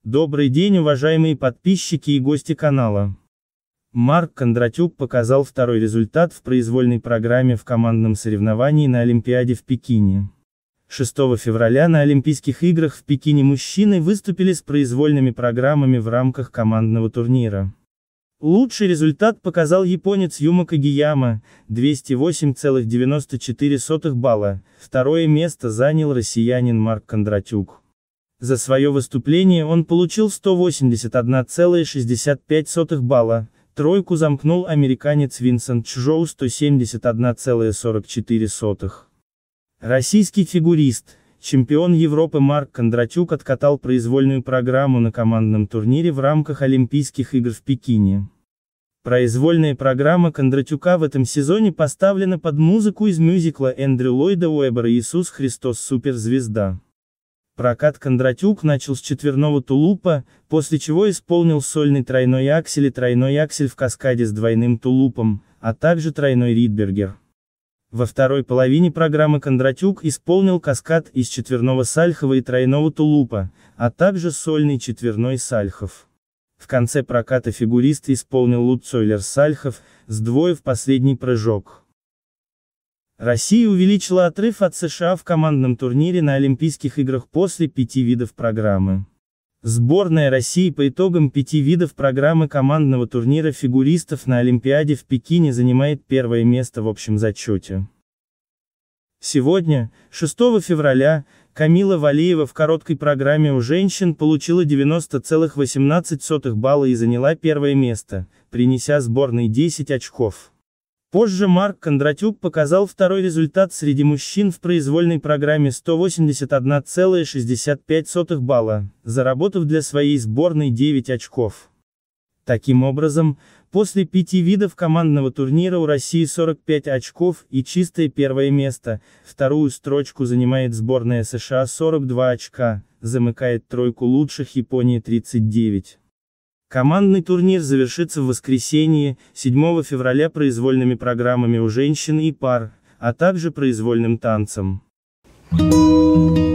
Добрый день, уважаемые подписчики и гости канала. Марк Кондратюк показал второй результат в произвольной программе в командном соревновании на Олимпиаде в Пекине. 6 февраля на Олимпийских играх в Пекине мужчины выступили с произвольными программами в рамках командного турнира. Лучший результат показал японец Юма Кагияма, 208,94 балла, второе место занял россиянин Марк Кондратюк. За свое выступление он получил 181,65 балла, тройку замкнул американец Винсент Чжоу 171,44. Российский фигурист, чемпион Европы Марк Кондратюк откатал произвольную программу на командном турнире в рамках Олимпийских игр в Пекине. Произвольная программа Кондратюка в этом сезоне поставлена под музыку из мюзикла Эндрю Ллойда Уэббера «Иисус Христос суперзвезда». Прокат Кондратюк начал с четверного тулупа, после чего исполнил сольный тройной аксель и тройной аксель в каскаде с двойным тулупом, а также тройной ридбергер. Во второй половине программы Кондратюк исполнил каскад из четверного сальхова и тройного тулупа, а также сольный четверной сальхов. В конце проката фигурист исполнил лутцойлер сальхов, сдвоив последний прыжок. Россия увеличила отрыв от США в командном турнире на Олимпийских играх после 5 видов программы. Сборная России по итогам 5 видов программы командного турнира фигуристов на Олимпиаде в Пекине занимает первое место в общем зачете. Сегодня, 6 февраля, Камила Валиева в короткой программе у женщин получила 90,18 балла и заняла первое место, принеся сборной 10 очков. Позже Марк Кондратюк показал второй результат среди мужчин в произвольной программе 181,65 балла, заработав для своей сборной 9 очков. Таким образом, после 5 видов командного турнира у России 45 очков и чистое первое место, вторую строчку занимает сборная США 42 очка, замыкает тройку лучших Япония 39. Командный турнир завершится в воскресенье, 7 февраля произвольными программами у женщин и пар, а также произвольным танцем.